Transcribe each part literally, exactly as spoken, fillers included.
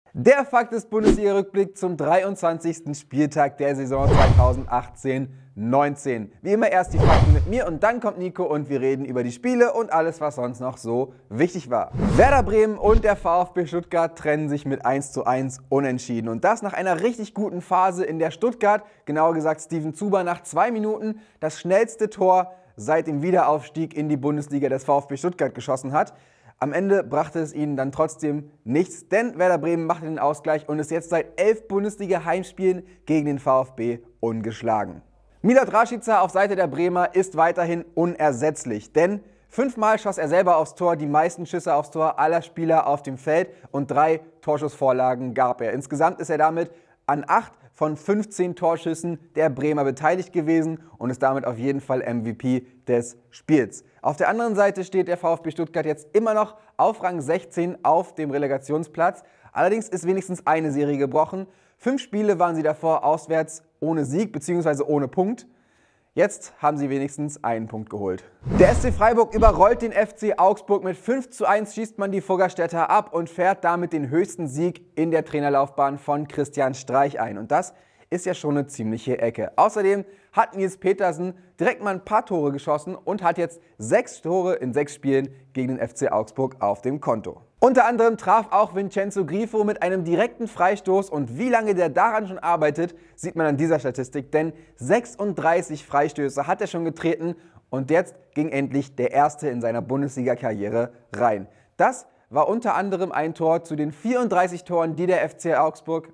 Der Fakt ist Bundesliga-Rückblick zum dreiundzwanzigsten Spieltag der Saison zweitausendachtzehn neunzehn. Wie immer erst die Fakten mit mir und dann kommt Nico und wir reden über die Spiele und alles, was sonst noch so wichtig war. Werder Bremen und der VfB Stuttgart trennen sich mit eins zu eins unentschieden. Und das nach einer richtig guten Phase, in der Stuttgart, genauer gesagt Steven Zuber, nach zwei Minuten das schnellste Tor seit dem Wiederaufstieg in die Bundesliga des VfB Stuttgart geschossen hat. Am Ende brachte es ihnen dann trotzdem nichts, denn Werder Bremen machte den Ausgleich und ist jetzt seit elf Bundesliga-Heimspielen gegen den VfB ungeschlagen. Milot Rashica auf Seite der Bremer ist weiterhin unersetzlich, denn fünfmal schoss er selber aufs Tor, die meisten Schüsse aufs Tor aller Spieler auf dem Feld und drei Torschussvorlagen gab er. Insgesamt ist er damit an acht von fünfzehn Torschüssen der Bremer beteiligt gewesen und ist damit auf jeden Fall M V P des Spiels. Auf der anderen Seite steht der VfB Stuttgart jetzt immer noch auf Rang sechzehn auf dem Relegationsplatz. Allerdings ist wenigstens eine Serie gebrochen. Fünf Spiele waren sie davor auswärts ohne Sieg bzw. ohne Punkt. Jetzt haben sie wenigstens einen Punkt geholt. Der S C Freiburg überrollt den F C Augsburg. Mit fünf zu eins schießt man die Fuggerstädter ab und fährt damit den höchsten Sieg in der Trainerlaufbahn von Christian Streich ein. Und das ist ja schon eine ziemliche Ecke. Außerdem hat Nils Petersen direkt mal ein paar Tore geschossen und hat jetzt sechs Tore in sechs Spielen gegen den F C Augsburg auf dem Konto. Unter anderem traf auch Vincenzo Grifo mit einem direkten Freistoß und wie lange der daran schon arbeitet, sieht man an dieser Statistik, denn sechsunddreißig Freistöße hat er schon getreten und jetzt ging endlich der erste in seiner Bundesliga-Karriere rein. Das war unter anderem ein Tor zu den vierunddreißig Toren, die der F C Augsburg,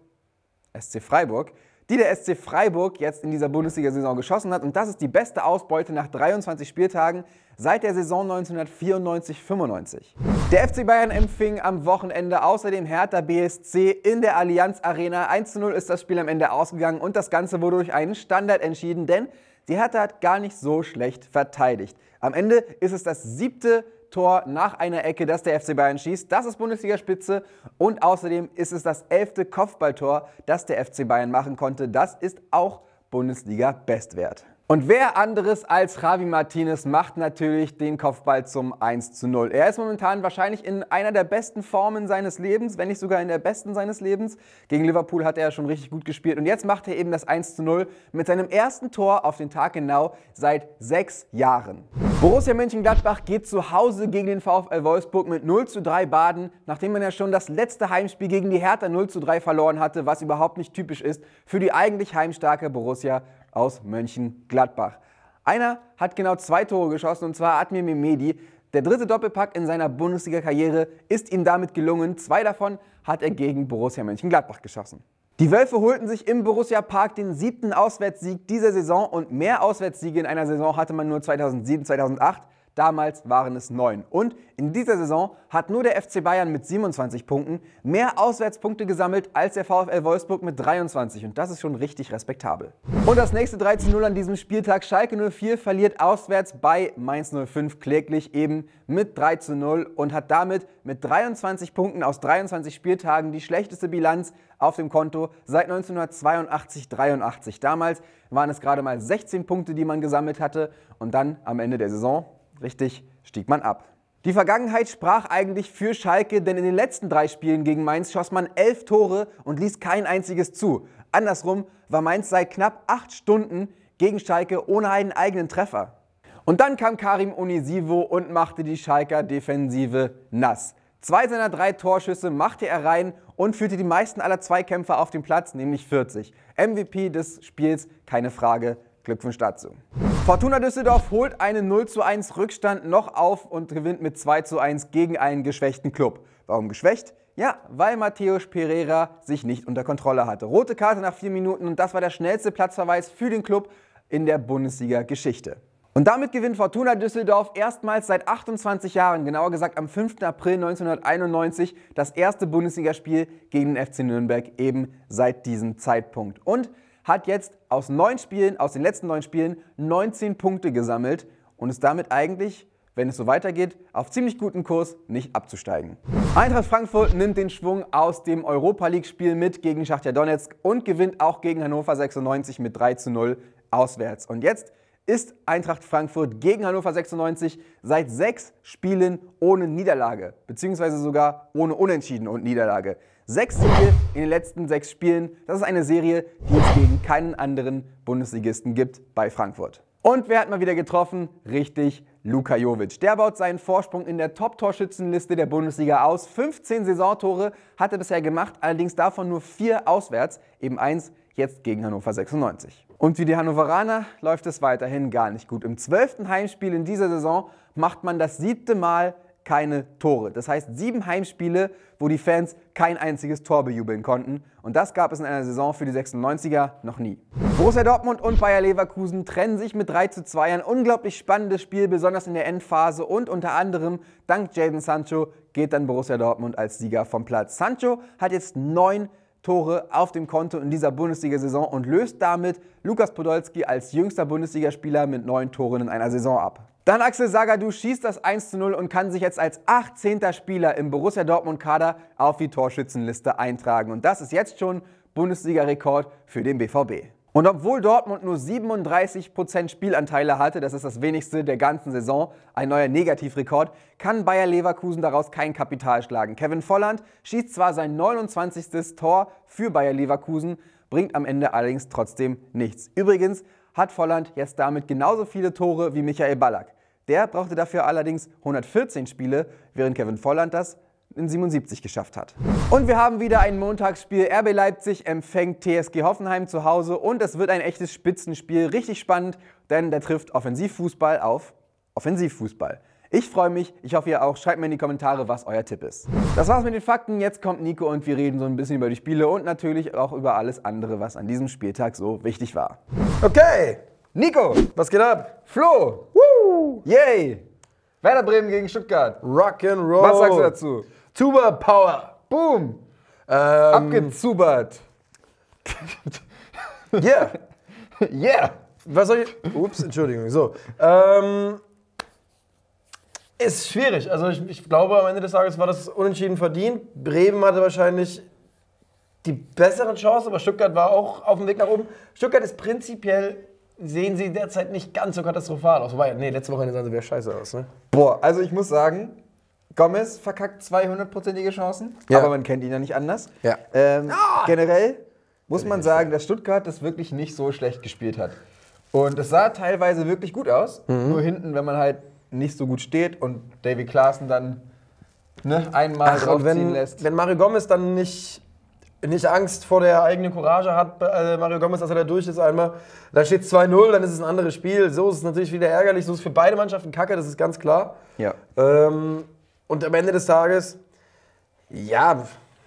S C Freiburg, die der S C Freiburg jetzt in dieser Bundesliga-Saison geschossen hat. Und das ist die beste Ausbeute nach dreiundzwanzig Spieltagen seit der Saison neunzehnhundertvierundneunzig fünfundneunzig. Der F C Bayern empfing am Wochenende außerdem Hertha B S C in der Allianz Arena. eins zu null ist das Spiel am Ende ausgegangen und das Ganze wurde durch einen Standard entschieden, denn die Hertha hat gar nicht so schlecht verteidigt. Am Ende ist es das siebte Tor nach einer Ecke, das der F C Bayern schießt. Das ist Bundesligaspitze und außerdem ist es das elfte Kopfballtor, das der F C Bayern machen konnte. Das ist auch Bundesliga-Bestwert. Und wer anderes als Javi Martinez macht natürlich den Kopfball zum eins zu null. Er ist momentan wahrscheinlich in einer der besten Formen seines Lebens, wenn nicht sogar in der besten seines Lebens. Gegen Liverpool hat er ja schon richtig gut gespielt und jetzt macht er eben das eins zu null mit seinem ersten Tor auf den Tag genau seit sechs Jahren. Borussia Mönchengladbach geht zu Hause gegen den VfL Wolfsburg mit null zu drei baden, nachdem man ja schon das letzte Heimspiel gegen die Hertha null zu drei verloren hatte, was überhaupt nicht typisch ist für die eigentlich heimstarke Borussia aus Mönchengladbach. Einer hat genau zwei Tore geschossen und zwar Admir Mehmedi. Der dritte Doppelpack in seiner Bundesliga-Karriere ist ihm damit gelungen. Zwei davon hat er gegen Borussia Mönchengladbach geschossen. Die Wölfe holten sich im Borussia Park den siebten Auswärtssieg dieser Saison und mehr Auswärtssiege in einer Saison hatte man nur zweitausendsieben, zweitausendacht. Damals waren es neun. Und in dieser Saison hat nur der F C Bayern mit siebenundzwanzig Punkten mehr Auswärtspunkte gesammelt als der VfL Wolfsburg mit dreiundzwanzig. Und das ist schon richtig respektabel. Und das nächste drei zu null an diesem Spieltag. Schalke null vier verliert auswärts bei Mainz null fünf kläglich eben mit drei zu null und hat damit mit dreiundzwanzig Punkten aus dreiundzwanzig Spieltagen die schlechteste Bilanz auf dem Konto seit neunzehnhundertzweiundachtzig dreiundachtzig. Damals waren es gerade mal sechzehn Punkte, die man gesammelt hatte und dann am Ende der Saison richtig, stieg man ab. Die Vergangenheit sprach eigentlich für Schalke, denn in den letzten drei Spielen gegen Mainz schoss man elf Tore und ließ kein einziges zu. Andersrum war Mainz seit knapp acht Stunden gegen Schalke ohne einen eigenen Treffer. Und dann kam Karim Onisivo und machte die Schalker Defensive nass. Zwei seiner drei Torschüsse machte er rein und führte die meisten aller Zweikämpfer auf den Platz, nämlich vierzig. M V P des Spiels, keine Frage. Glückwunsch dazu. Fortuna Düsseldorf holt einen null zu eins Rückstand noch auf und gewinnt mit zwei zu eins gegen einen geschwächten Klub. Warum geschwächt? Ja, weil Mateusz Pereira sich nicht unter Kontrolle hatte. Rote Karte nach vier Minuten und das war der schnellste Platzverweis für den Club in der Bundesliga-Geschichte. Und damit gewinnt Fortuna Düsseldorf erstmals seit achtundzwanzig Jahren, genauer gesagt am fünften April neunzehnhunderteinundneunzig, das erste Bundesligaspiel gegen den F C Nürnberg eben seit diesem Zeitpunkt. Und hat jetzt aus neun Spielen, aus den letzten neun Spielen, neunzehn Punkte gesammelt und ist damit eigentlich, wenn es so weitergeht, auf ziemlich guten Kurs, nicht abzusteigen. Eintracht Frankfurt nimmt den Schwung aus dem Europa-League-Spiel mit gegen Schachtar Donezk und gewinnt auch gegen Hannover sechsundneunzig mit drei zu null auswärts. Und jetzt ist Eintracht Frankfurt gegen Hannover sechsundneunzig seit sechs Spielen ohne Niederlage, beziehungsweise sogar ohne Unentschieden und Niederlage. Sechs Siege in den letzten sechs Spielen. Das ist eine Serie, die es gegen keinen anderen Bundesligisten gibt bei Frankfurt. Und wer hat mal wieder getroffen? Richtig, Luka Jovic. Der baut seinen Vorsprung in der Top-Torschützenliste der Bundesliga aus. fünfzehn Saisontore hat er bisher gemacht, allerdings davon nur vier auswärts, eben eins jetzt gegen Hannover sechsundneunzig. Und wie die Hannoveraner läuft es weiterhin gar nicht gut. Im zwölften Heimspiel in dieser Saison macht man das siebte Mal keine Tore. Das heißt sieben Heimspiele, wo die Fans kein einziges Tor bejubeln konnten. Und das gab es in einer Saison für die sechsundneunziger noch nie. Borussia Dortmund und Bayer Leverkusen trennen sich mit drei zu zwei. Ein unglaublich spannendes Spiel, besonders in der Endphase. Und unter anderem, dank Jadon Sancho, geht dann Borussia Dortmund als Sieger vom Platz. Sancho hat jetzt neun Tore auf dem Konto in dieser Bundesliga-Saison und löst damit Lukas Podolski als jüngster Bundesligaspieler mit neun Toren in einer Saison ab. Dann Axel Sagadou schießt das eins zu null und kann sich jetzt als achtzehnter Spieler im Borussia Dortmund-Kader auf die Torschützenliste eintragen. Und das ist jetzt schon Bundesliga-Rekord für den B V B. Und obwohl Dortmund nur siebenunddreißig Prozent Spielanteile hatte, das ist das wenigste der ganzen Saison, ein neuer Negativrekord, kann Bayer Leverkusen daraus kein Kapital schlagen. Kevin Volland schießt zwar sein neunundzwanzigstes Tor für Bayer Leverkusen, bringt am Ende allerdings trotzdem nichts. Übrigens hat Volland jetzt damit genauso viele Tore wie Michael Ballack. Der brauchte dafür allerdings hundertvierzehn Spiele, während Kevin Volland das in siebenundsiebzig geschafft hat. Und wir haben wieder ein Montagsspiel. R B Leipzig empfängt T S G Hoffenheim zu Hause und es wird ein echtes Spitzenspiel. Richtig spannend, denn der trifft Offensivfußball auf Offensivfußball. Ich freue mich, ich hoffe ihr auch. Schreibt mir in die Kommentare, was euer Tipp ist. Das war's mit den Fakten. Jetzt kommt Nico und wir reden so ein bisschen über die Spiele und natürlich auch über alles andere, was an diesem Spieltag so wichtig war. Okay, Nico, was geht ab? Flo, Woo! yay! Werder Bremen gegen Stuttgart. Rock'n'Roll. Was sagst du dazu? Tuba Power. Boom! Ähm, Abgezubert. Yeah. Yeah! Was soll ich? Ups, Entschuldigung. So. Ähm, ist schwierig. Also ich, ich glaube, am Ende des Tages war das unentschieden verdient. Bremen hatte wahrscheinlich die bessere Chance, aber Stuttgart war auch auf dem Weg nach oben. Stuttgart ist prinzipiell, sehen sie derzeit nicht ganz so katastrophal aus. Wobei, nee, letzte Woche sahen sie wieder scheiße aus, ne? Boah, also ich muss sagen, Gomez verkackt zweihundertprozentige Chancen, Ja. aber man kennt ihn ja nicht anders. Ja. Ähm, Ah! Generell muss man sagen, dass Stuttgart das wirklich nicht so schlecht gespielt hat. Und es sah teilweise wirklich gut aus, Mhm. nur hinten, wenn man halt nicht so gut steht und Davy Klaassen dann ne, einmal Ach, und draufziehen wenn, lässt. wenn Mario Gomez dann nicht, nicht Angst vor der eigenen Courage hat, äh, Mario Gomez, dass er da durch ist einmal, dann steht es zwei null, dann ist es ein anderes Spiel. So ist es natürlich wieder ärgerlich, so ist es für beide Mannschaften kacke, das ist ganz klar. Ja. Ähm, und am Ende des Tages, ja,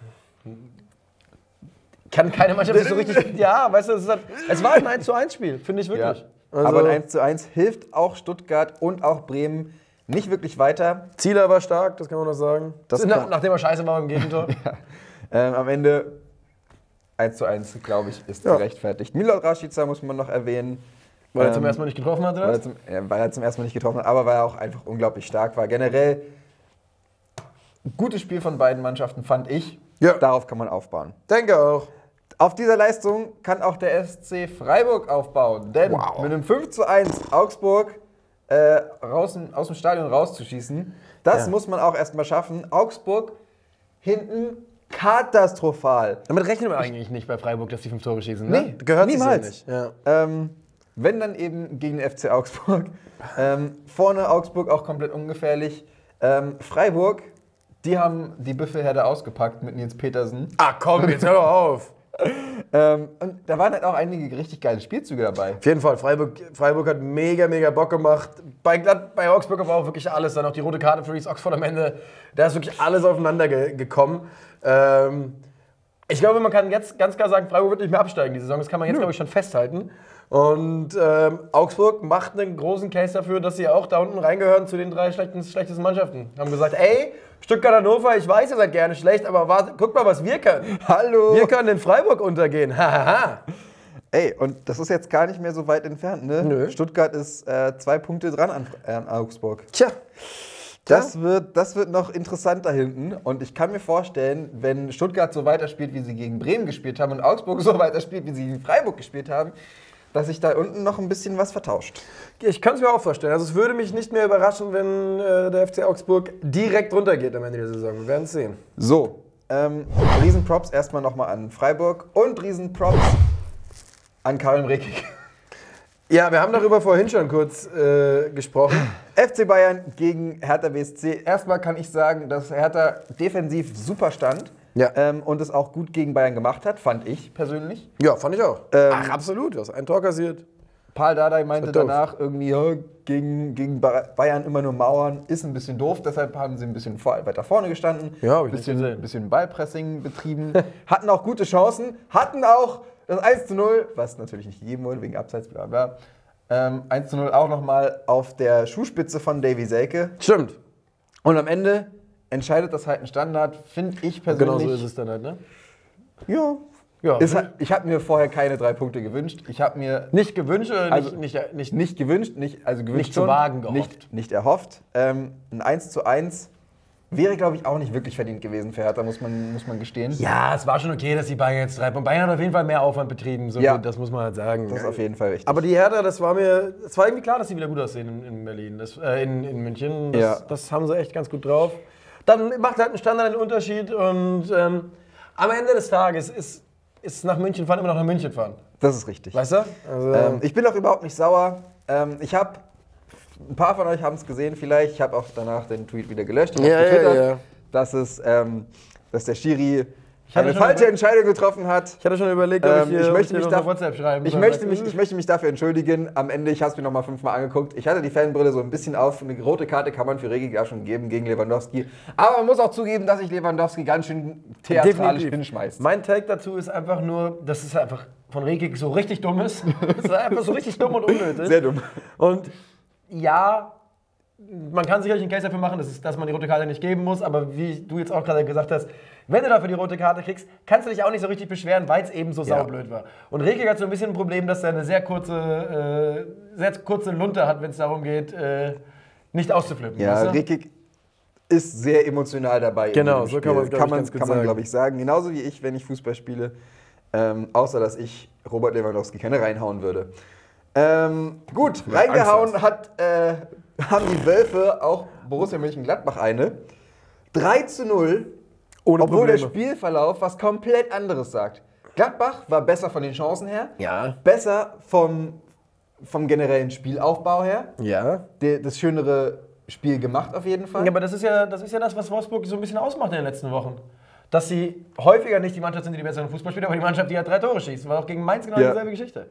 kann keine Mannschaft so richtig, ja, weißt du, es, ist halt, es war ein eins zu eins Spiel, finde ich wirklich. Ja. Also, aber ein eins zu eins hilft auch Stuttgart und auch Bremen nicht wirklich weiter. Zieler war stark, das kann man noch sagen. Das Nach, kann- nachdem er scheiße war im Gegentor. Ja. Ähm, am Ende eins zu eins, glaube ich, ist Ja. gerechtfertigt. Milot Rashica muss man noch erwähnen. Weil er zum Ähm, ersten Mal nicht getroffen hat, Weil oder? er, zum, ja, weil er zum ersten Mal nicht getroffen hat, aber weil er auch einfach unglaublich stark war. Generell ein gutes Spiel von beiden Mannschaften, fand ich. Ja. Darauf kann man aufbauen. Denke auch. Auf dieser Leistung kann auch der S C Freiburg aufbauen. Denn Wow. mit einem fünf zu eins Augsburg äh, raus, aus dem Stadion rauszuschießen, das Ja. muss man auch erstmal schaffen. Augsburg hinten katastrophal. Damit rechnet man eigentlich nicht bei Freiburg, dass die fünf Tore schießen, ne? Nee, Gehört sich niemals. so nicht. Ja. Ähm, wenn dann eben gegen den F C Augsburg. Ähm, vorne Augsburg auch komplett ungefährlich. Ähm, Freiburg, die haben die Büffelherde ausgepackt mit Nils Petersen. Ah komm, jetzt hör doch auf. Ähm, und da waren halt auch einige richtig geile Spielzüge dabei. Auf jeden Fall, Freiburg, Freiburg hat mega, mega Bock gemacht. Bei, Glad- bei Augsburg war auch wirklich alles. Dann auch die rote Karte für Reece Oxford am Ende. Da ist wirklich alles aufeinander ge gekommen. Ähm, ich glaube, man kann jetzt ganz klar sagen, Freiburg wird nicht mehr absteigen die Saison. Das kann man jetzt, glaube ich, schon festhalten. Und ähm, Augsburg macht einen großen Case dafür, dass sie auch da unten reingehören zu den drei schlechten, schlechtesten Mannschaften. Haben gesagt, ey, Stuttgart, Hannover, ich weiß, ihr seid gerne schlecht, aber warte, guck mal, was wir können. Hallo! Wir können in Freiburg untergehen. Hahaha. Ey, und das ist jetzt gar nicht mehr so weit entfernt, ne? Nö. Stuttgart ist äh, zwei Punkte dran an, äh, an Augsburg. Tja. Das wird, das wird noch interessant da hinten. Und ich kann mir vorstellen, wenn Stuttgart so weiterspielt, wie sie gegen Bremen gespielt haben und Augsburg so weiterspielt, wie sie gegen Freiburg gespielt haben, dass sich da unten noch ein bisschen was vertauscht. Ich kann es mir auch vorstellen. Also es würde mich nicht mehr überraschen, wenn äh, der F C Augsburg direkt runtergeht am Ende der Saison. Wir werden es sehen. So, Ähm, Riesenprops erstmal nochmal an Freiburg und Riesenprops an Karim Rekik. Ja, wir haben darüber vorhin schon kurz äh, gesprochen. F C Bayern gegen Hertha B S C. Erstmal kann ich sagen, dass Hertha defensiv super stand Ja. ähm, und es auch gut gegen Bayern gemacht hat, fand ich persönlich. Ja, fand ich auch. Ähm, Ach, absolut. Du hast ein Tor kassiert. Paul Dardai meinte doof. danach irgendwie, ja, gegen, gegen Bayern immer nur Mauern, ist ein bisschen doof, deshalb haben sie ein bisschen vor, weiter vorne gestanden, Ja, hab ich ein nicht bisschen, gesehen. bisschen Ballpressing betrieben, hatten auch gute Chancen, hatten auch das eins zu null, was natürlich nicht gegeben wurde, wegen Abseits, bla bla. Ähm, eins zu null auch nochmal auf der Schuhspitze von Davy Selke. Stimmt. Und am Ende entscheidet das halt ein Standard, finde ich persönlich. Genau so ist es dann halt, ne? Ja. Ja. Ist, halt- ich habe mir vorher keine drei Punkte gewünscht. Ich habe mir Nicht gewünscht oder Also, nicht, nicht, nicht, nicht gewünscht, nicht, also gewünscht Nicht zu schon, wagen gehofft. Nicht, nicht erhofft. Ähm, ein eins zu eins wäre, glaube ich, auch nicht wirklich verdient gewesen für Hertha, muss man, muss man gestehen. Ja, es war schon okay, dass die Bayern jetzt drei Punkte. Bayern hat auf jeden Fall mehr Aufwand betrieben, so Ja. viel, das muss man halt sagen. Das ist auf jeden Fall richtig. Aber die Hertha, das war mir, es war irgendwie klar, dass sie wieder gut aussehen in, in Berlin, das, äh, in, in München. Das, Ja. das haben sie echt ganz gut drauf. Dann macht halt ein Standard einen Unterschied und ähm, am Ende des Tages ist, ist nach München fahren immer noch nach München fahren. das ist richtig. Weißt du? Also, Ähm, ich bin auch überhaupt nicht sauer. Ähm, ich habe, ein paar von euch haben es gesehen vielleicht, ich habe auch danach den Tweet wieder gelöscht. Ich Ja, habe ja, getwittert, ja. Dass, es, ähm, dass der Schiri hatte eine schon falsche über- Entscheidung getroffen hat. ich hatte schon überlegt, ob Ähm, ich, hier, ich ob möchte dir mich noch da- auf WhatsApp schreiben Ich soll. möchte, Sag, mich, ich möchte mich dafür entschuldigen. Am Ende, ich habe es mir noch mal fünfmal angeguckt. Ich hatte die Fanbrille so ein bisschen auf. Eine rote Karte kann man für Rekik ja schon geben gegen Lewandowski. Aber man muss auch zugeben, dass sich Lewandowski ganz schön theatralisch Definitiv. hinschmeißt. Mein Take dazu ist einfach nur, dass es einfach von Rekik so richtig dumm ist. Es ist einfach so richtig dumm und unnötig. Sehr dumm. Und ja, man kann sicherlich einen Case dafür machen, dass, es, dass man die rote Karte nicht geben muss, aber wie du jetzt auch gerade gesagt hast, wenn du dafür die rote Karte kriegst, kannst du dich auch nicht so richtig beschweren, weil es eben so Ja. saublöd war. Und Rekik hat so ein bisschen ein Problem, dass er eine sehr kurze, äh, sehr kurze Lunte hat, wenn es darum geht, äh, nicht auszuflippen. Ja, weißt du? Rekik ist sehr emotional dabei. in Genau, jedem so kann man es, Spiel. glaub ich, man, ganz gut kann man sagen. glaube ich, sagen. Genauso wie ich, wenn ich Fußball spiele. Ähm, außer, dass ich Robert Lewandowski keine reinhauen würde. Ähm, gut, reingehauen Angst hat, äh, haben die Wölfe auch Borussia Mönchengladbach eine. drei zu null, Ohne obwohl der Probleme. Spielverlauf was komplett anderes sagt. Gladbach war besser von den Chancen her, Ja. besser vom, vom generellen Spielaufbau her, Ja. der, das schönere Spiel gemacht auf jeden Fall. Ja, aber das ist ja, das ist ja das, was Wolfsburg so ein bisschen ausmacht in den letzten Wochen. Dass sie häufiger nicht die Mannschaft sind, die die besseren Fußball spielt, aber die Mannschaft, die halt drei Tore schießt. War auch gegen Mainz genau Ja. dieselbe Geschichte.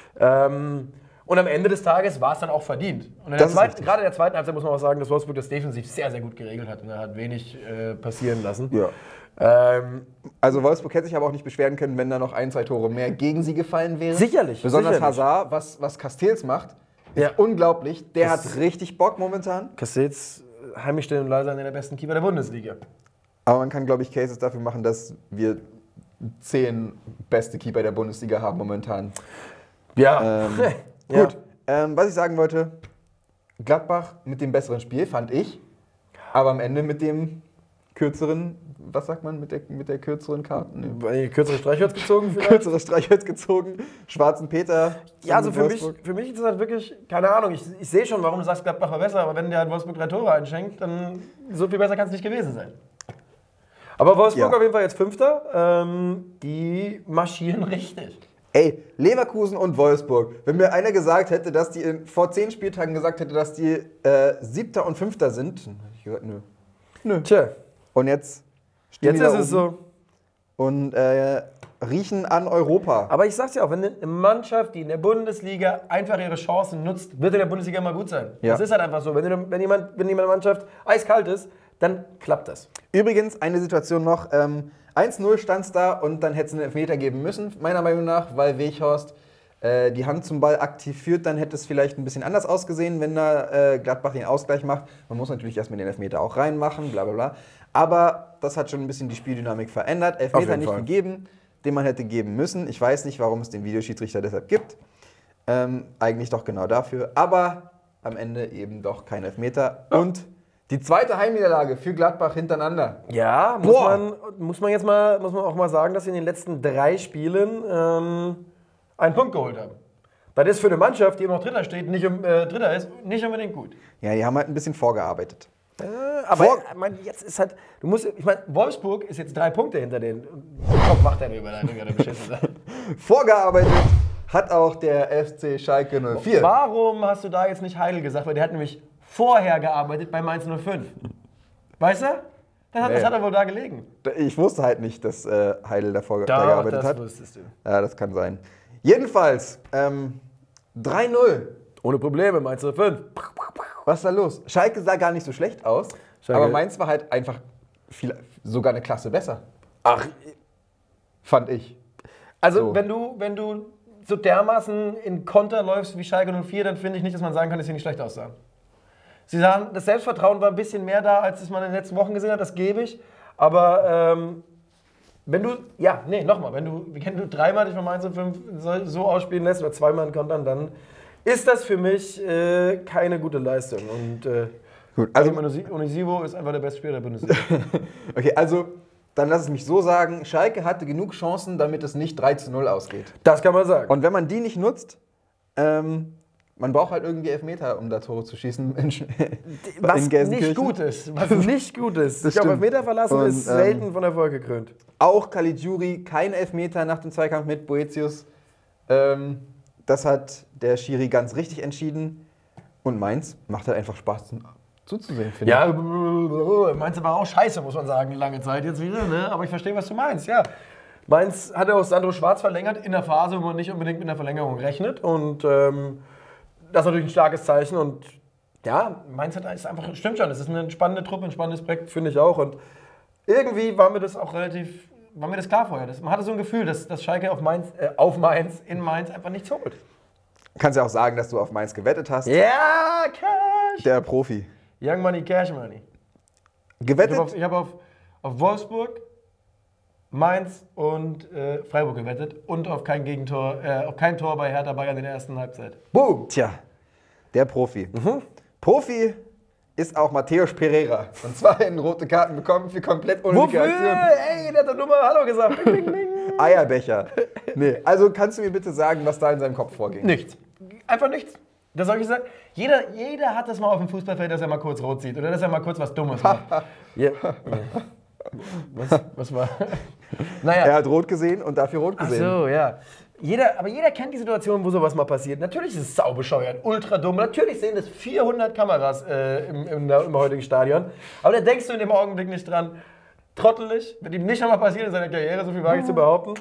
Ähm, und am Ende des Tages war es dann auch verdient. Und in der Das ist zweiten, richtig. gerade in der zweiten Halbzeit muss man auch sagen, dass Wolfsburg das defensiv sehr, sehr gut geregelt hat. Und er hat wenig äh, passieren lassen. Ja. Ähm, Also Wolfsburg hätte sich aber auch nicht beschweren können, wenn da noch ein, zwei Tore mehr gegen sie gefallen wären. Sicherlich, Besonders sicherlich. Hazard, was, was Castells macht, ist Ja. unglaublich. Der Das- hat richtig Bock momentan. Castells, heimisch still und leise, einer der besten Keeper der Bundesliga. Aber man kann, glaube ich, Cases dafür machen, dass wir zehn beste Keeper der Bundesliga haben momentan. Ja. Ähm, Ja. Gut, ähm, was ich sagen wollte, Gladbach mit dem besseren Spiel, fand ich. Aber am Ende mit dem kürzeren, was sagt man, mit der, mit der kürzeren Karte? Nee. Kürzere Streichholz gezogen vielleicht? Kürzere Streichholz gezogen, schwarzen Peter. Ja, also für mich, Wolfsburg. für mich ist das halt wirklich, keine Ahnung, ich, ich sehe schon, warum du sagst, Gladbach war besser, aber wenn der halt Wolfsburg drei Tore einschenkt, dann so viel besser kann es nicht gewesen sein. Aber Wolfsburg Ja. auf jeden Fall jetzt Fünfter, ähm, die marschieren richtig. Ey, Leverkusen und Wolfsburg. Wenn mir einer gesagt hätte, dass die in, vor zehn Spieltagen gesagt hätte, dass die äh, Siebter und Fünfter sind, dann hätte ich gesagt, nö. Nö. Tja, Und jetzt stehen jetzt die da ist es oben so. und äh, riechen an Europa. Aber ich sag's ja auch, wenn eine Mannschaft, die in der Bundesliga einfach ihre Chancen nutzt, wird in der Bundesliga immer gut sein. Ja. Das ist halt einfach so. Wenn, du, wenn, jemand, wenn jemand Mannschaft eiskalt ist, dann klappt das. Übrigens, eine Situation noch. Ähm, eins null stand es da und dann hätte es einen Elfmeter geben müssen, meiner Meinung nach, weil Weghorst äh, die Hand zum Ball aktiv führt. Dann hätte es vielleicht ein bisschen anders ausgesehen, wenn da äh, Gladbach den Ausgleich macht. Man muss natürlich erstmal den Elfmeter auch reinmachen, bla bla bla. Aber das hat schon ein bisschen die Spieldynamik verändert. Auf Elfmeter jeden nicht Fall. gegeben, den man hätte geben müssen. Ich weiß nicht, warum es den Videoschiedsrichter deshalb gibt. Ähm, eigentlich doch genau dafür. Aber am Ende eben doch kein Elfmeter. Ja. Und die zweite Heimniederlage für Gladbach hintereinander. Ja, muss Boah. man, muss man jetzt mal, muss man auch mal sagen, dass sie in den letzten drei Spielen ähm, einen Punkt geholt haben. Das ist für eine Mannschaft, die immer noch Dritter steht, nicht um, äh, Dritter ist, nicht unbedingt gut. Ja, die haben halt ein bisschen vorgearbeitet. Äh, aber Vor- ich mein, jetzt ist halt, du musst, ich meine, Wolfsburg ist jetzt drei Punkte hinter denen. Komm, mach deine Überleitung, der beschissen. Vorgearbeitet hat auch der F C Schalke null vier. Warum hast du da jetzt nicht Heidel gesagt? Weil der hat nämlich vorher gearbeitet bei Mainz null fünf. Weißt du? Das hat, Nee. das hat er wohl da gelegen. Ich wusste halt nicht, dass äh, Heidel da, vor, da Doch, gearbeitet das hat. wusstest du. Ja, das kann sein. Jedenfalls, ähm, drei null. Ohne Probleme, Mainz null fünf. Was ist da los? Schalke sah gar nicht so schlecht aus, Schalke- aber Mainz war halt einfach viel, sogar eine Klasse besser, Ach, fand ich. also So. wenn du, wenn du so dermaßen in Konter läufst wie Schalke null vier, dann finde ich nicht, dass man sagen kann, dass sie nicht schlecht aussahen. Sie sahen, das Selbstvertrauen war ein bisschen mehr da, als es man in den letzten Wochen gesehen hat, das gebe ich. Aber ähm, wenn du, ja, nee, nochmal, wenn du, wenn du dreimal dich von Mainz null fünf so, so ausspielen lässt oder zweimal in Kontern, dann ist das für mich äh, keine gute Leistung. Und äh, Gut, also, Onisivo ist einfach der beste Spieler der Bundesliga. okay, also dann lass es mich so sagen, Schalke hatte genug Chancen, damit es nicht drei zu null ausgeht. Das kann man sagen. Und wenn man die nicht nutzt, ähm, man braucht halt irgendwie Elfmeter, um da Tore zu schießen. In, Was in Gelsenkirchen. nicht gut ist. Was nicht gut ist. Das Ich glaube, stimmt. Elfmeter verlassen Und, ist ähm, selten von Erfolg gekrönt. Auch Caligiuri, kein Elfmeter nach dem Zweikampf mit Boetius. Ähm, das hat der Schiri ganz richtig entschieden. Und Mainz macht halt einfach Spaß zum, zuzusehen, finde Ja, Mainz war auch scheiße, muss man sagen, lange Zeit jetzt wieder. Ne? Aber ich verstehe, was du meinst, ja. Mainz hat ja auch Sandro Schwarz verlängert in der Phase, wo man nicht unbedingt mit einer Verlängerung rechnet. Und ähm, das ist natürlich ein starkes Zeichen. Und ja, Mainz hat, ist einfach, stimmt schon, es ist eine spannende Truppe, ein spannendes Projekt, finde ich auch. Und irgendwie war mir das auch relativ, war mir das klar vorher. Das, man hatte so ein Gefühl, dass, dass Schalke auf Mainz, äh, auf Mainz, in Mainz einfach nichts holt. ich. Kannst ja auch sagen, dass du auf Mainz gewettet hast. Ja, Cash! Der Profi. Young Money, Cash Money. Ich Gewettet? habe auf, ich hab auf, auf Wolfsburg, Mainz und äh, Freiburg gewettet und auf kein Gegentor, äh, auf kein Tor bei Hertha Bayern in der ersten Halbzeit. Boom. Tja, der Profi. Profi ist auch Matthäus Pereira. Und zwar in rote Karten bekommen für komplett unnötige Wofür? Aktionen. Ey, der hat doch nur mal Hallo gesagt. Ding, ding, ding. Eierbecher. Nee, also kannst du mir bitte sagen, was da in seinem Kopf vorging? Nichts. Einfach nichts. Das soll ich sagen. Jeder, jeder hat das mal auf dem Fußballfeld, dass er mal kurz rot sieht oder dass er mal kurz was Dummes macht. Ja. Was, was war? Naja. Er hat rot gesehen und dafür rot Ach gesehen. so, ja. Jeder, aber jeder kennt die Situation, wo sowas mal passiert. Natürlich ist es saubescheuert, ultra dumm. Natürlich sehen das vierhundert Kameras äh, im, im, im heutigen Stadion. Aber da denkst du in dem Augenblick nicht dran. Trottelig, wird ihm nicht nochmal passiert in seiner Karriere, so viel wage ich zu behaupten.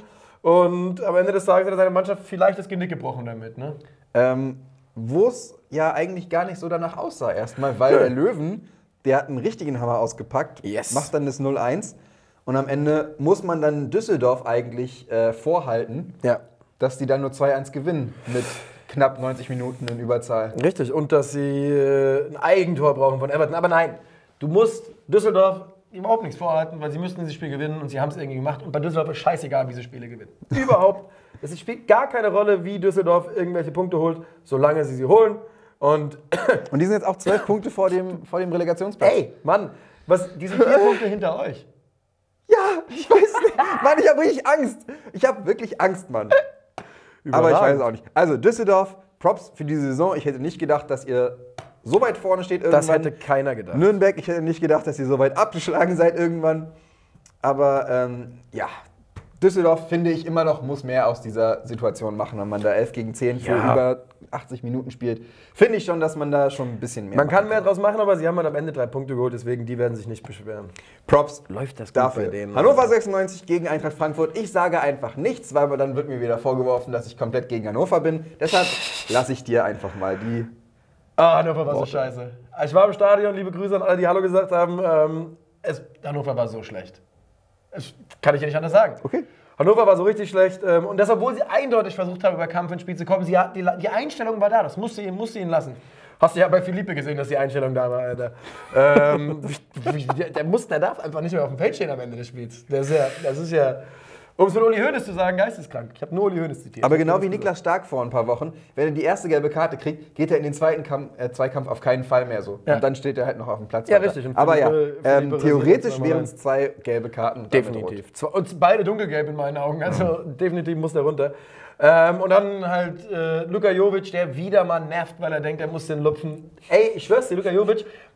Und am Ende des Tages hat er seine Mannschaft vielleicht das Genick gebrochen damit. Ne? Ähm, Wo es ja eigentlich gar nicht so danach aussah erstmal, weil der Löwen, der hat einen richtigen Hammer ausgepackt, Yes. macht dann das null eins und am Ende muss man dann Düsseldorf eigentlich äh, vorhalten, Ja. dass die dann nur zwei eins gewinnen mit knapp neunzig Minuten in Überzahl. Richtig, und dass sie äh, ein Eigentor brauchen von Everton. Aber nein, du musst Düsseldorf überhaupt nichts vorhalten, weil sie müssten dieses Spiel gewinnen und sie haben es irgendwie gemacht. Und bei Düsseldorf ist scheißegal, wie sie Spiele gewinnen. Überhaupt. Es spielt gar keine Rolle, wie Düsseldorf irgendwelche Punkte holt, solange sie sie holen. Und Und die sind jetzt auch zwölf Punkte vor dem, vor dem Relegationsplatz. ey, Mann, was, die sind vier Punkte hinter euch. Ja, ich weiß nicht. Mann, ich habe richtig Angst. Ich habe wirklich Angst, Mann. Aber ich weiß es auch nicht. Also Düsseldorf, Props für diese Saison. Ich hätte nicht gedacht, dass ihr so weit vorne steht irgendwann. Das hätte keiner gedacht. Nürnberg, ich hätte nicht gedacht, dass ihr so weit abgeschlagen seid irgendwann. Aber ähm, ja, Düsseldorf, finde ich, immer noch muss mehr aus dieser Situation machen, wenn man da elf gegen zehn für Ja. über achtzig Minuten spielt. Finde ich schon, dass man da schon ein bisschen mehr Man machen kann mehr draus machen, aber sie haben halt am Ende drei Punkte geholt, deswegen die werden sich nicht beschweren. Props Läuft das gut dafür. bei denen? Hannover sechsundneunzig gegen Eintracht Frankfurt. Ich sage einfach nichts, weil dann wird mir wieder vorgeworfen, dass ich komplett gegen Hannover bin. Deshalb lasse ich dir einfach mal die. Ah, Hannover war so Worte. scheiße. Ich war im Stadion, liebe Grüße an alle, die Hallo gesagt haben. Ähm, es, Hannover war so schlecht. Das kann ich ja nicht anders sagen. Okay. Hannover war so richtig schlecht. Ähm, und das, obwohl sie eindeutig versucht haben, über Kampf ins Spiel zu kommen. Sie, hat- die, die Einstellung war da, das musste ihn, musste ihn lassen. Hast du ja bei Philippe gesehen, dass die Einstellung da war, Alter. ähm, der, der, muss, der darf einfach nicht mehr auf dem Feld stehen am Ende des Spiels. Der ist ja, das ist ja, um es mit Uli Hoeneß zu sagen, geisteskrank. Ich habe nur Uli Hoeneß zitiert. Aber Ich hab genau das wie gesagt. Niklas Stark vor ein paar Wochen, wenn er die erste gelbe Karte kriegt, geht er in den zweiten Kampf, äh, Zweikampf auf keinen Fall mehr so. Ja. Und dann steht er halt noch auf dem Platz. Ja, weiter. richtig. Und Aber ja, Philippe- ähm, Philippe theoretisch rasiert wären uns es zwei gelbe Karten. und damit rot. Definitiv. Zwar- Und beide dunkelgelb in meinen Augen. Also definitiv muss der runter. Ähm, und dann halt äh, Luka Jovic, der wieder mal nervt, weil er denkt, er muss den lupfen. Ey, ich schwör's dir, Luka Jovic macht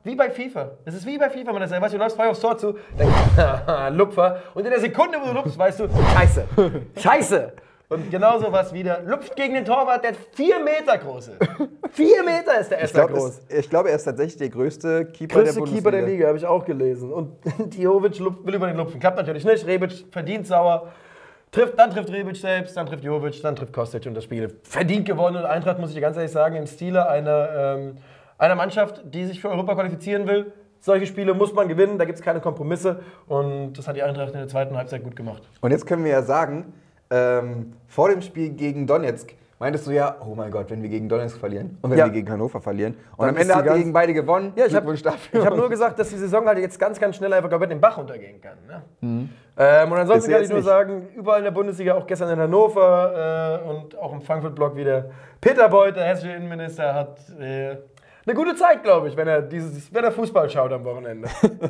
wie bei FIFA. Es ist wie bei FIFA, man das weißt du, du läufst frei aufs Tor zu, denkst, haha, Lupfer. Und in der Sekunde, wo du lupfst, weißt du, scheiße, scheiße. Und genauso was wieder. Lupft gegen den Torwart, der vier Meter groß ist. Vier Meter ist der Esther groß. Es, ich glaube, er ist tatsächlich der größte Keeper größte der Bundesliga. Keeper der Liga, habe ich auch gelesen. Und Jovic will über den Lupfen. Klappt natürlich nicht. Rebic verdient sauer. Trifft, dann trifft Rebic selbst, dann trifft Jovic, dann trifft Kostic und das Spiel verdient gewonnen. Und Eintracht, muss ich ganz ehrlich sagen, im Stile einer, ähm, einer Mannschaft, die sich für Europa qualifizieren will. Solche Spiele muss man gewinnen, da gibt es keine Kompromisse. Und das hat die Eintracht in der zweiten Halbzeit gut gemacht. Und jetzt können wir ja sagen, ähm, vor dem Spiel gegen Donetsk meintest du ja, oh mein Gott, wenn wir gegen Donetsk verlieren und wenn Ja. wir gegen Hannover verlieren. Und Dann am ist Ende die habt ihr ganz- gegen beide gewonnen. Ja, ich habe Glückwunsch dafür. hab nur gesagt, dass die Saison halt jetzt ganz, ganz schnell einfach komplett den Bach runtergehen kann. Ne? Mhm. Ähm, und ansonsten Ist kann jetzt ich nur nicht. sagen, überall in der Bundesliga, auch gestern in Hannover äh, und auch im Frankfurt-Block wieder, Peter Beuth, der hessische Innenminister, hat äh, eine gute Zeit, glaube ich, wenn er, dieses, wenn er Fußball schaut am Wochenende.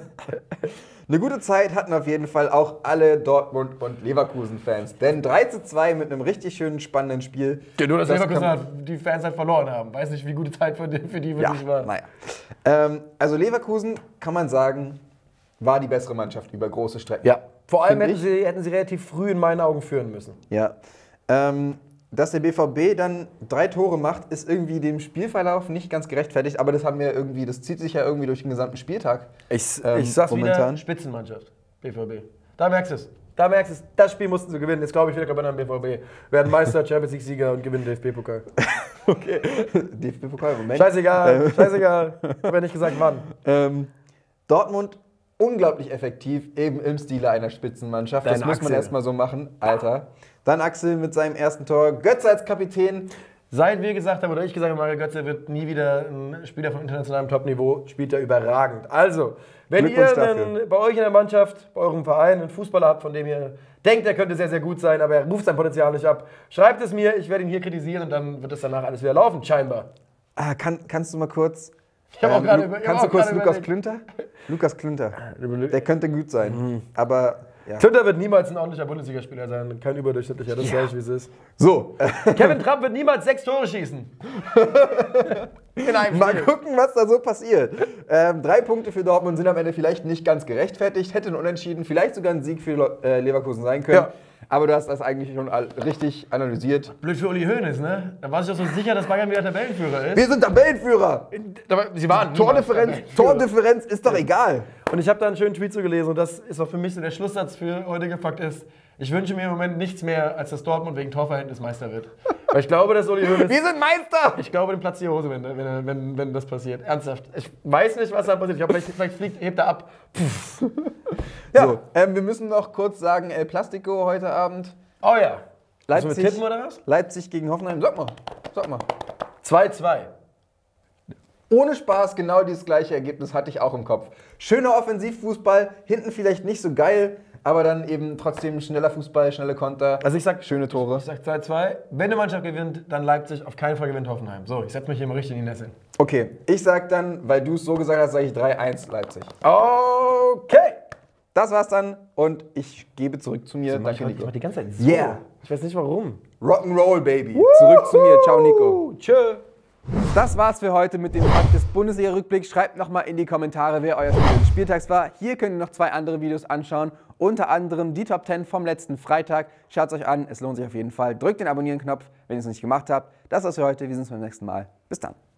Eine gute Zeit hatten auf jeden Fall auch alle Dortmund- und Leverkusen-Fans. Denn drei zu zwei mit einem richtig schönen, spannenden Spiel. Ja, nur, dass Das Leverkusen kann- hat, die Fans halt verloren haben. Weiß nicht, wie gute Zeit für die, für die Ja, wirklich war. naja. Ähm, also Leverkusen, kann man sagen, war die bessere Mannschaft über große Strecken. Ja, vor allem Find hätten sie, hätten sie relativ früh in meinen Augen führen müssen. Ja. Ähm, dass der B V B dann drei Tore macht, ist irgendwie dem Spielverlauf nicht ganz gerechtfertigt, aber das haben wir irgendwie, das zieht sich ja irgendwie durch den gesamten Spieltag. Ich, Ähm, ich sag's momentan. wieder, Spitzenmannschaft, B V B. Da merkst du es. Da merkst du es. Das Spiel mussten sie gewinnen. Jetzt glaube ich wieder Gewinner am B V B. Werden Meister, Champions League-Sieger und gewinnen D F B-Pokal. Okay. D F B-Pokal, Moment. Scheißegal, scheißegal. Ich habe ja nicht gesagt, wann. Ähm, Dortmund unglaublich effektiv, eben im Stile einer Spitzenmannschaft. Dein das muss man Axel. erstmal so machen, Alter. Dann Axel mit seinem ersten Tor, Götze als Kapitän. Seit wir gesagt haben, oder ich gesagt habe, Mario Götze wird nie wieder ein Spieler von internationalem Topniveau, spielt er überragend. Also, wenn ihr Glückwunsch einen, dafür. bei euch in der Mannschaft, bei eurem Verein einen Fußballer habt, von dem ihr denkt, er könnte sehr, sehr gut sein, aber er ruft sein Potenzial nicht ab, schreibt es mir, ich werde ihn hier kritisieren und dann wird es danach alles wieder laufen, scheinbar. Ah, kann, kannst du mal kurz. Ich hab auch gerade Lu- über- ich kannst hab du auch kurz gerade Lukas überlegt. Klünter? Lukas Klünter. Der könnte gut sein. Mhm. Aber ja. Klünter wird niemals ein ordentlicher Bundesligaspieler sein, kein überdurchschnittlicher, das sage ich, wie es ist. So, Kevin Trapp wird niemals sechs Tore schießen. In einem mal Spiel. gucken, was da so passiert. Ähm, drei Punkte für Dortmund sind am Ende vielleicht nicht ganz gerechtfertigt. Hätte ein Unentschieden, vielleicht sogar ein Sieg für Le- äh, Leverkusen sein können. Ja. Aber du hast das eigentlich schon all- richtig analysiert. Blöd für Uli Hoeneß, ne? Da war sich doch so sicher, dass Bayern wieder Tabellenführer ist. Wir sind Tabellenführer. Aber sie waren Tordifferenz, niemals Tabellenführer. Tordifferenz ist doch egal. Und ich habe da einen schönen Tweet zu gelesen und das ist auch für mich so der Schlusssatz für heutige Fakt ist, ich wünsche mir im Moment nichts mehr, als dass Dortmund wegen Torverhältnis Meister wird. Weil ich glaube, dass Uli Hoeneß... Wir sind Meister. Ich glaube, den platzt die Hose, wenn, wenn, wenn, wenn das passiert. Ernsthaft. Ich weiß nicht, was da passiert. Ich glaube, vielleicht, vielleicht fliegt, hebt er ab. Puff. Ja, so, ähm, wir müssen noch kurz sagen, El Plastico heute Abend. Oh ja. Müssen Leipzig, wir tippen oder was? Leipzig gegen Hoffenheim. Sag mal, sag mal. zwei zwei. Ohne Spaß, genau dieses gleiche Ergebnis hatte ich auch im Kopf. Schöner Offensivfußball, hinten vielleicht nicht so geil, aber dann eben trotzdem schneller Fußball, schnelle Konter, Also ich sag, schöne Tore. ich sag zwei zwei. Wenn eine Mannschaft gewinnt, dann Leipzig. Auf keinen Fall gewinnt Hoffenheim. So, ich setze mich hier mal richtig in die Nässe. Okay, ich sag dann, weil du es so gesagt hast, sage ich drei eins Leipzig. Okay. Das war's dann und ich gebe zurück zu mir. Danke, Ich Nico. mach die ganze Zeit so. Yeah. Ich weiß nicht warum. Rock'n'Roll, Baby. Zurück zu mir. Ciao, Nico. Tschö. Das war's für heute mit dem Fakt des Bundesliga-Rückblicks. Schreibt nochmal in die Kommentare, wer euer Spieler des Spieltags war. Hier könnt ihr noch zwei andere Videos anschauen. Unter anderem die Top zehn vom letzten Freitag. Schaut es euch an, es lohnt sich auf jeden Fall. Drückt den Abonnieren-Knopf, wenn ihr es noch nicht gemacht habt. Das war's für heute. Wir sehen uns beim nächsten Mal. Bis dann.